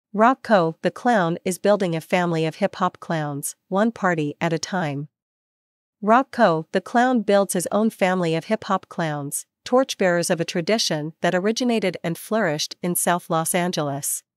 Roc'co Tha Clown is building a family of hip-hop clowns, one party at a time. Roc'co Tha Clown builds his own family of hip-hop clowns, torchbearers of a tradition that originated and flourished in South Los Angeles.